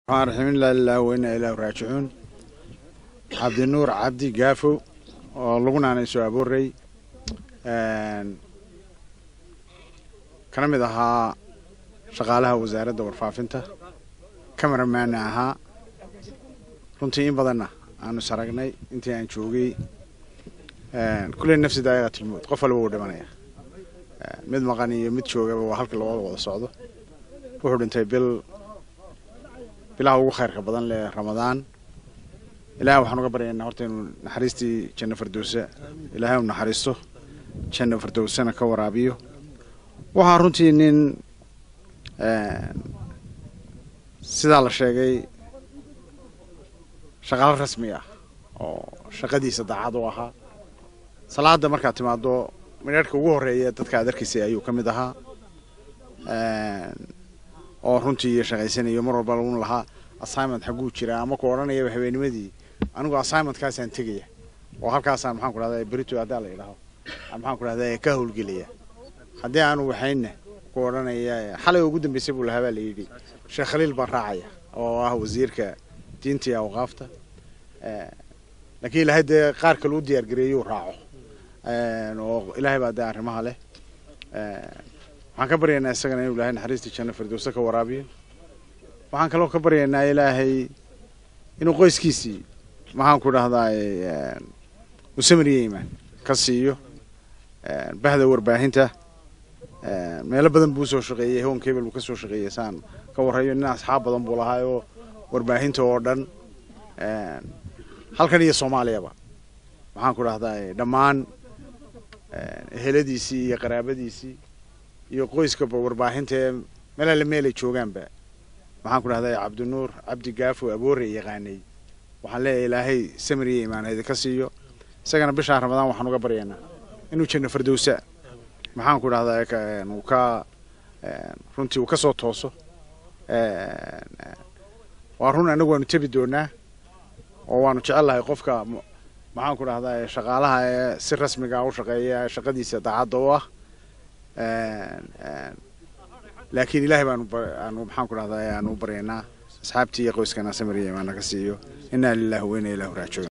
الرحمن الله إلا وإنا إلى راجعون. عبد النور عبدي جافو ولقنا عن سو أبو الري كان مدها شغالها وزارة دور فافنته كاميرا معناها كنتي بدنا أنا سرقني أنت عن شوقي كل النفس دايرة الموت قفل وورد منايا مد مغني مد شوقي وحلق الوضع الصعدة وحول أنت بلا خير بدن لرمضان إلهي وحنا قبرنا هرتين نحرستي جنة فردوسة إلهي ونحرسته جنة فردوسة نكورابيو وهارنتي إن سيد الشيء شغال رسمية أو شقدي صداعدوها صلاة مركات ما دو من يركو وهرية تتكادر كيسي أيو كم دها oo runtii shaqaysanayo mar walba lagu lahaa assignment xaguu jira ama ku oranaya habeennimadii anigu assignment kaas aan tagaya oo halkaas aan maxaan ku raadayay berito adaa la ilaho maxaan ku raadayay ka howlgeliya hadii aanu waxayna ku oranaya xalay ugu dambeysay buu lahaa la yiri Sheekh Khaliil Barraacaya oo ah wasiirka diinta iyo awqaafta laakiin ilaahay qaar kale u diyaar gareeyay raaco oo ilaahay baa arrimaha leh waxaan ka baryaynaa isagana inuu ilaahay naxariista janno firdawsa ka waraabiyo waxaan kaloo ka baryaynaa ilaahay inuu qoyskiisii maxaan ku dhahdaa u samriyeeymaan ka siiyo bahda warbaahinta meelo badan buu soo shaqeeyay hoon keebel uu ka soo shaqeeyay saan ka warayo nin asxaab badan buu lahaa oo warbaahinta oo dhan halkan iyo Soomaaliyaba waxaan ku dhahdaa dhammaan eheladiisii iyo qaraabadiisii iyo qoyska warbaahinta meel joogaanba waxaan ku dhahday Cabdi Nuur Cabdi Gaafo Aboore yaqaanay waxaan leeyahay ilaahay samriye iimaanayda ka siiyo isagana bisha Ramadaan waxaan uga baryaynaa inuu janno firdawsa maxaan ku dhahdaa uu ka runtii uu ka soo tooso waa run anagu waanu tabi doonaa oo waanu jecelahay qofka maxaan ku dhahdaa shaqaalaha si rasmi ah u shaqeeya shaqadiisa daacad oo ah laakiin ilaahay baanu maxaan ku dhahdaa aanu bareynaa asxaabtii qoyskana samriye iimaan ka siiyo inna lillahi wa inna ilayhi raaji'uun.